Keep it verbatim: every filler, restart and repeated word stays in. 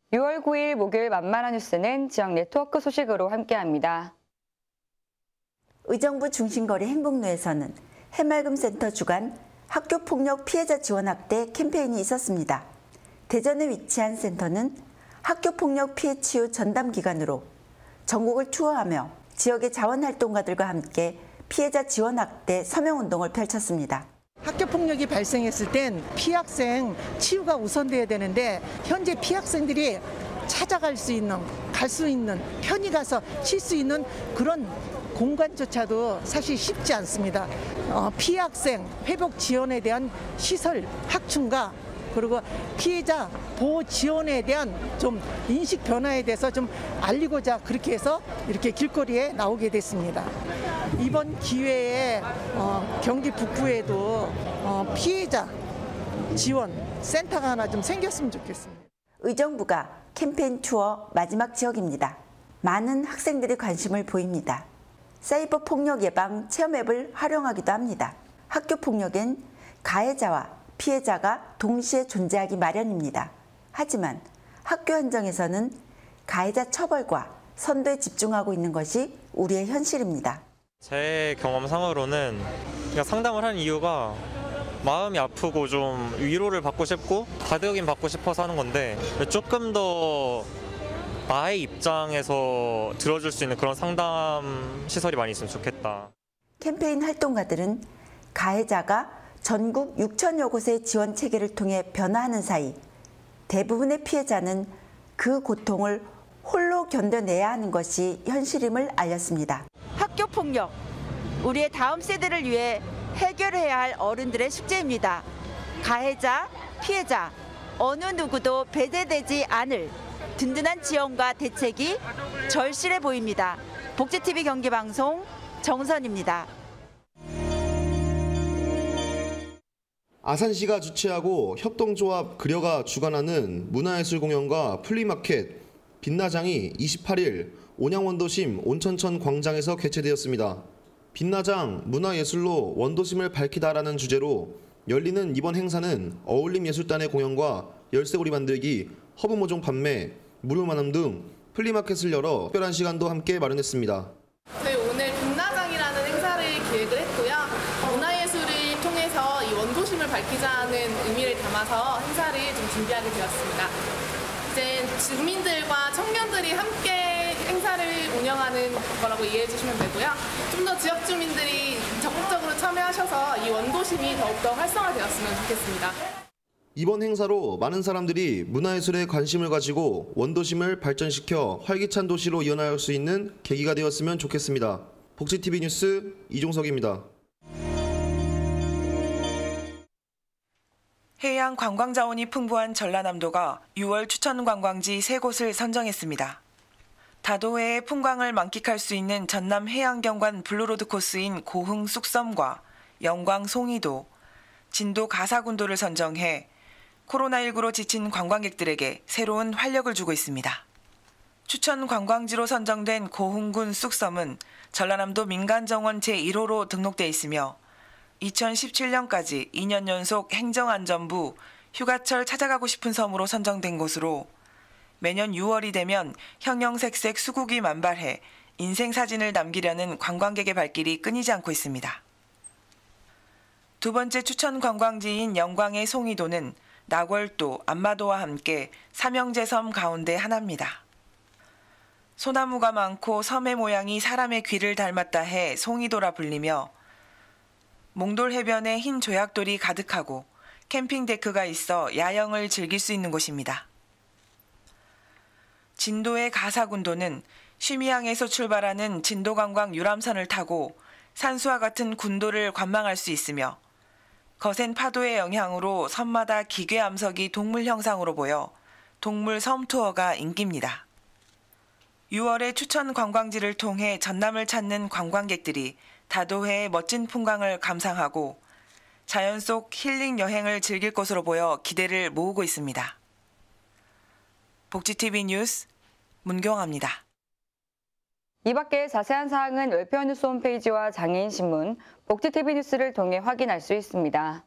유월 구일 목요일 만만한 뉴스는 지역 네트워크 소식으로 함께합니다. 의정부 중심거리 행복로에서는 해맑음센터 주관 학교폭력 피해자 지원 확대 캠페인이 있었습니다. 대전에 위치한 센터는 학교폭력 피해 치유 전담 기관으로 전국을 투어하며 지역의 자원활동가들과 함께 피해자 지원 확대 서명운동을 펼쳤습니다. 학교폭력이 발생했을 땐 피학생 치유가 우선돼야 되는데 현재 피학생들이 찾아갈 수 있는, 갈 수 있는, 편히 가서 쉴 수 있는 그런 공간조차도 사실 쉽지 않습니다. 어, 피학생 회복 지원에 대한 시설 확충과 그리고 피해자 보호 지원에 대한 좀 인식 변화에 대해서 좀 알리고자 그렇게 해서 이렇게 길거리에 나오게 됐습니다. 이번 기회에 어, 경기 북부에도 어, 피해자 지원 센터가 하나 좀 생겼으면 좋겠습니다. 의정부가 캠페인 투어 마지막 지역입니다. 많은 학생들이 관심을 보입니다. 사이버 폭력 예방 체험 앱을 활용하기도 합니다. 학교 폭력엔 가해자와 피해자가 동시에 존재하기 마련입니다. 하지만 학교 현장에서는 가해자 처벌과 선도에 집중하고 있는 것이 우리의 현실입니다. 제 경험상으로는 그냥 상담을 한 이유가 마음이 아프고 좀 위로를 받고 싶고 다독임 받고 싶어서 하는 건데 조금 더 나의 입장에서 들어줄 수 있는 그런 상담 시설이 많이 있으면 좋겠다. 캠페인 활동가들은 가해자가 전국 육천여 곳의 지원 체계를 통해 변화하는 사이 대부분의 피해자는 그 고통을 홀로 견뎌내야 하는 것이 현실임을 알렸습니다. 학교폭력, 우리의 다음 세대를 위해 해결해야 할 어른들의 숙제입니다. 가해자, 피해자, 어느 누구도 배제되지 않을 든든한 지원과 대책이 절실해 보입니다. 복지티비 경기방송 정선입니다. 아산시가 주최하고 협동조합 그려가 주관하는 문화예술 공연과 플리마켓 빛나장이 이십팔일 온양원도심 온천천 광장에서 개최되었습니다. 빛나장 문화예술로 원도심을 밝히다라는 주제로 열리는 이번 행사는 어울림예술단의 공연과 열쇠고리 만들기, 허브모종 판매, 무료 만남 등 플리마켓을 열어 특별한 시간도 함께 마련했습니다. 저희 오늘 빛나장이라는 행사를 기획을 했고요. 문화예술을 통해서 이 원도심을 밝히자는 의미를 담아서 행사를 좀 준비하게 되었습니다. 이제 주민들과 청년들이 함께 행사를 운영하는 거라고 이해해 주시면 되고요. 좀 더 지역 주민들이 적극적으로 참여하셔서 이 원도심이 더욱더 활성화되었으면 좋겠습니다. 이번 행사로 많은 사람들이 문화예술에 관심을 가지고 원도심을 발전시켜 활기찬 도시로 이어나갈 수 있는 계기가 되었으면 좋겠습니다. 복지티비 뉴스 이종석입니다. 해양 관광 자원이 풍부한 전라남도가 유월 추천 관광지 세 곳을 선정했습니다. 다도해의 풍광을 만끽할 수 있는 전남 해양경관 블루로드 코스인 고흥 쑥섬과 영광 송이도, 진도 가사군도를 선정해 코로나십구로 지친 관광객들에게 새로운 활력을 주고 있습니다. 추천 관광지로 선정된 고흥군 쑥섬은 전라남도 민간정원 제일 호로 등록돼 있으며 이천십칠년까지 이 년 연속 행정안전부 휴가철 찾아가고 싶은 섬으로 선정된 곳으로 매년 유월이 되면 형형색색 수국이 만발해 인생사진을 남기려는 관광객의 발길이 끊이지 않고 있습니다. 두 번째 추천 관광지인 영광의 송이도는 나궐도, 안마도와 함께 삼형제섬 가운데 하나입니다. 소나무가 많고 섬의 모양이 사람의 귀를 닮았다 해 송이도라 불리며 몽돌 해변에 흰 조약돌이 가득하고 캠핑 데크가 있어 야영을 즐길 수 있는 곳입니다. 진도의 가사군도는 쉬미항에서 출발하는 진도관광 유람선을 타고 산수와 같은 군도를 관망할 수 있으며 거센 파도의 영향으로 섬마다 기괴 암석이 동물 형상으로 보여 동물 섬 투어가 인기입니다. 유월에 추천 관광지를 통해 전남을 찾는 관광객들이 다도해의 멋진 풍광을 감상하고 자연 속 힐링 여행을 즐길 것으로 보여 기대를 모으고 있습니다. 복지티비 뉴스 문경아입니다. 이 밖에 자세한 사항은 웰페어 뉴스 홈페이지와 장애인신문, 복지티비 뉴스를 통해 확인할 수 있습니다.